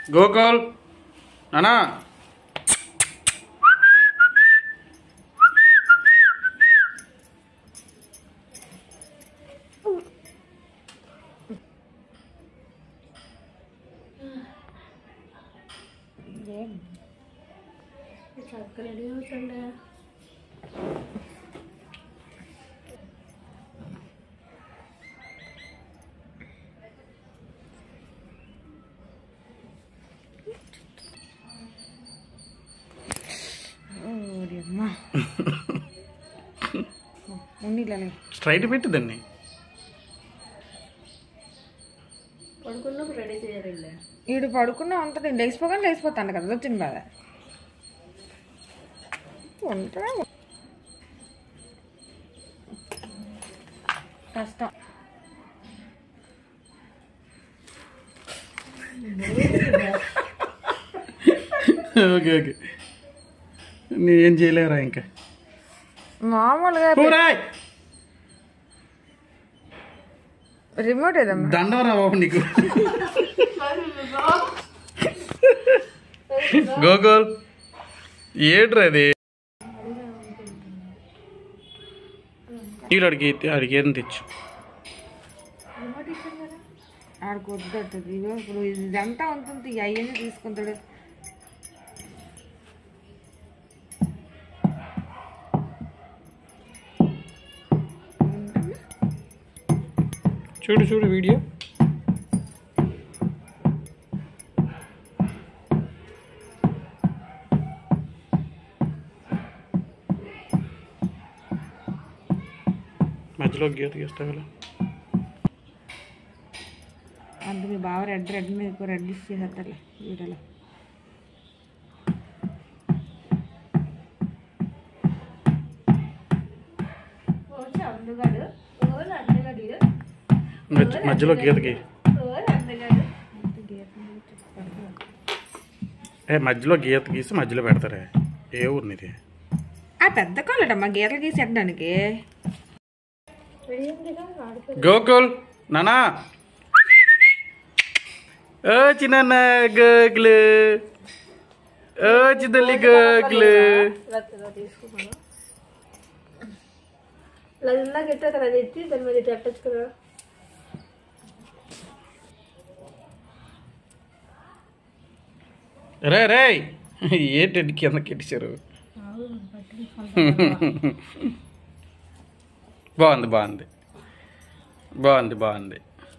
గోకుల్ నానా రెడీ అవుతుండే స్ట్రైట్ పెట్టి దాన్ని పడుకున్నప్పుడు రెడీ చేయాలి. ఈడు పడుకున్నా ఉంటుంది, లేచిపోగానే లేచిపోతాను కదా, వచ్చింది బాధ కష్టం. ఓకే ఓకే నేనేం చేయలేరా ఇంకా మామూలుగా రిమోట్ ఏదమ్మా దండవరా బాబు నీకు. గోకుల్ ఏట్రా అది అడిగి ఏం తెచ్చు ఆడికి వద్దవుతుంది. ఇప్పుడు ఇదంతా ఉంటుంది, అయ్యని తీసుకుంటాడు. చూడు చూడు వీడియో. మధ్యలో గీత గీస్తా కదా. అందు మీ బావ రెడ్ మీద రెడ్ ఇచ్చేసేస్తారులే వీడియోలో. మధ్యలో గీతకి మధ్యలో గీత గీసి మధ్యలో పెడతారే. ఏ ఊరు నీది? ఆ పెద్ద కాలటమ్మా గీతలు గీసి పెట్టడానికి. గోకుల్ నానా ఓ చిన్న గోకులు ఓ చిదల్లి గోకులు. ఇందాక ఎట్టా కదా తెచ్చి దాని మీద పెట్టచ్చు కదా. రే రే ఏంటండి కిందకి ఎట్టించారు? బాగుంది బాగుంది బాగుంది బాగుంది.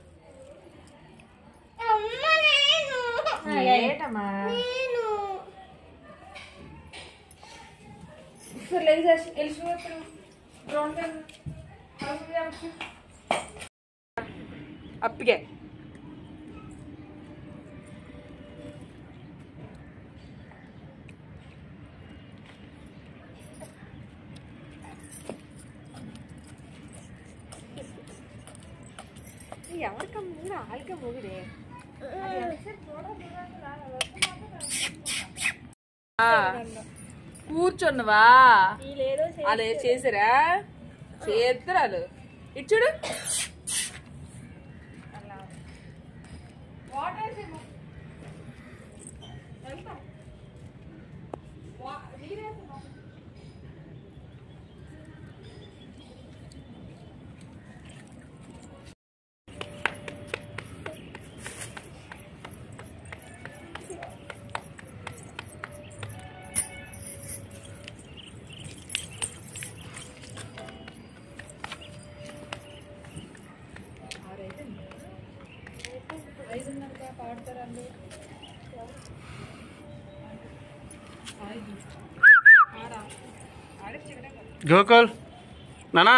అప్పికే ఎవరికమ్మ ఆల్గా మొగిడే కూర్చున్నవా? అలా చేసారా? చేద్దరాలు ఇచ్చుడు. గోకుల్ నానా